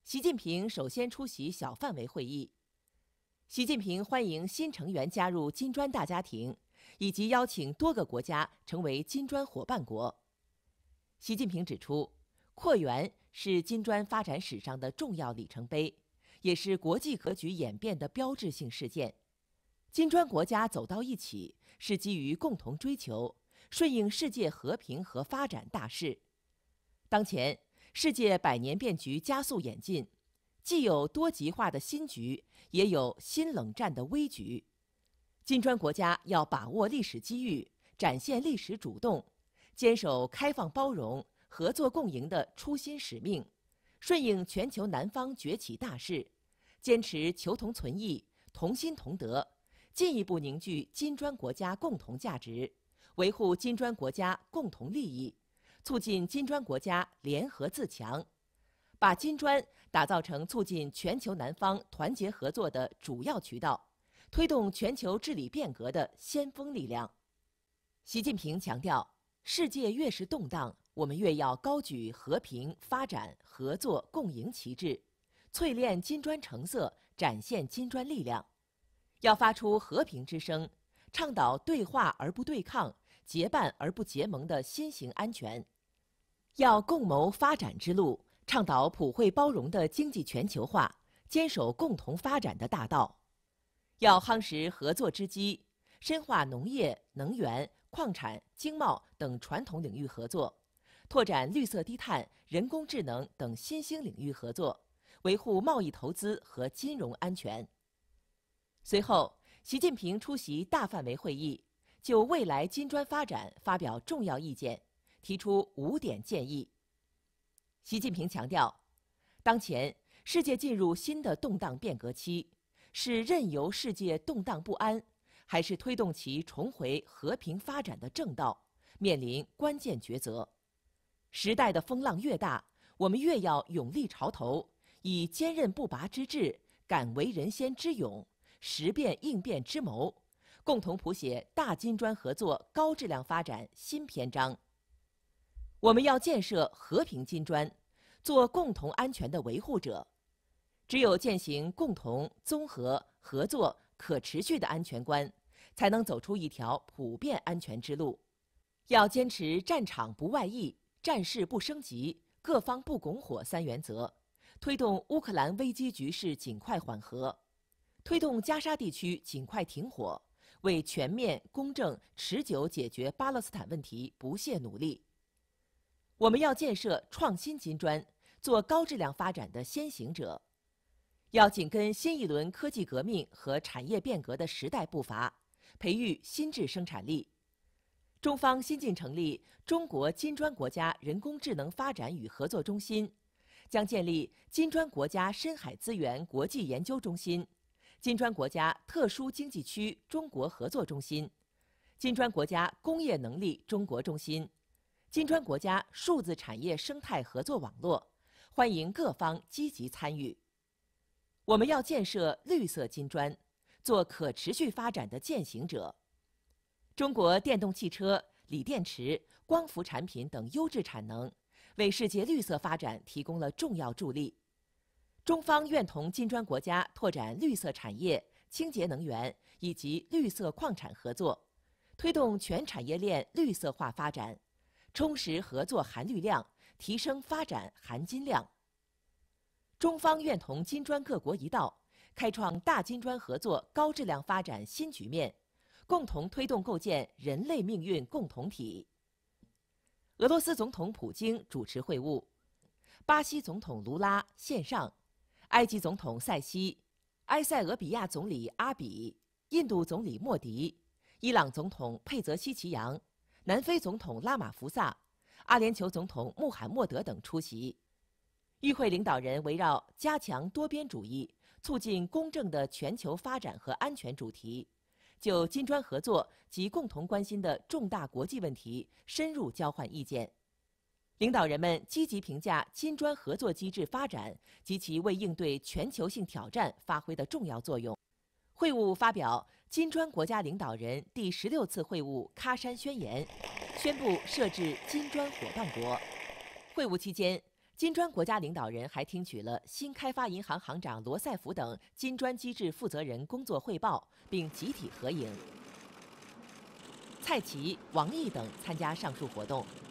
习近平首先出席小范围会议。习近平欢迎新成员加入金砖大家庭，以及邀请多个国家成为金砖伙伴国。习近平指出，扩员是金砖发展史上的重要里程碑，也是国际格局演变的标志性事件。金砖国家走到一起，是基于共同追求，顺应世界和平和发展大势。当前，世界百年变局加速演进，既有多极化的新局，也有新冷战的危局。金砖国家要把握历史机遇，展现历史主动，坚守开放包容、合作共赢的初心使命，顺应全球南方崛起大势，坚持求同存异、同心同德，进一步凝聚金砖国家共同价值，维护金砖国家共同利益，促进金砖国家联合自强，把金砖打造成促进全球南方团结合作的主要渠道，推动全球治理变革的先锋力量。习近平强调，世界越是动荡，我们越要高举和平、发展、合作、共赢旗帜，淬炼金砖成色，展现金砖力量。要发出和平之声，倡导对话而不对抗、结伴而不结盟的新型安全。要共谋发展之路，倡导普惠包容的经济全球化，坚守共同发展的大道。要夯实合作之基，深化农业、能源、矿产、经贸等传统领域合作，拓展绿色低碳、人工智能等新兴领域合作，维护贸易投资和金融安全。随后，习近平出席大范围会议，就未来金砖发展发表重要意见，提出5点建议。习近平强调，当前世界进入新的动荡变革期，是任由世界动荡不安，还是推动其重回和平发展的正道，面临关键抉择。时代的风浪越大，我们越要勇立潮头，以坚韧不拔之志，敢为人先之勇，识变应变之谋，共同谱写大金砖合作高质量发展新篇章。我们要建设和平金砖，做共同安全的维护者。只有践行共同、综合、合作、可持续的安全观，才能走出一条普遍安全之路。要坚持战场不外溢、战事不升级、各方不拱火3原则，推动乌克兰危机局势尽快缓和，推动加沙地区尽快停火，为全面、公正、持久解决巴勒斯坦问题不懈努力。我们要建设创新金砖，做高质量发展的先行者。要紧跟新一轮科技革命和产业变革的时代步伐，培育新质生产力。中方新近成立中国金砖国家人工智能发展与合作中心，将建立金砖国家深海资源国际研究中心、金砖国家特殊经济区中国合作中心、金砖国家工业能力中国中心、金砖国家数字产业生态合作网络，欢迎各方积极参与。我们要建设绿色金砖，做可持续发展的践行者。中国电动汽车、锂电池、光伏产品等优质产能，为世界绿色发展提供了重要助力。中方愿同金砖国家拓展绿色产业、清洁能源以及绿色矿产合作，推动全产业链绿色化发展，充实合作含绿量，提升发展含金量。中方愿同金砖各国一道，开创大金砖合作高质量发展新局面，共同推动构建人类命运共同体。俄罗斯总统普京主持会晤，巴西总统卢拉线上，埃及总统塞西，埃塞俄比亚总理阿比，印度总理莫迪，伊朗总统佩泽西奇扬，南非总统拉马福萨，阿联酋总统穆罕默德等出席。与会领导人围绕加强多边主义、促进公正的全球发展和安全主题，就金砖合作及共同关心的重大国际问题深入交换意见。领导人们积极评价金砖合作机制发展及其为应对全球性挑战发挥的重要作用。会晤发表金砖国家领导人第16次会晤喀山宣言，宣布设置金砖伙伴国。会晤期间， 金砖国家领导人还听取了新开发银行行长罗塞夫等金砖机制负责人工作汇报，并集体合影。蔡奇、王毅等参加上述活动。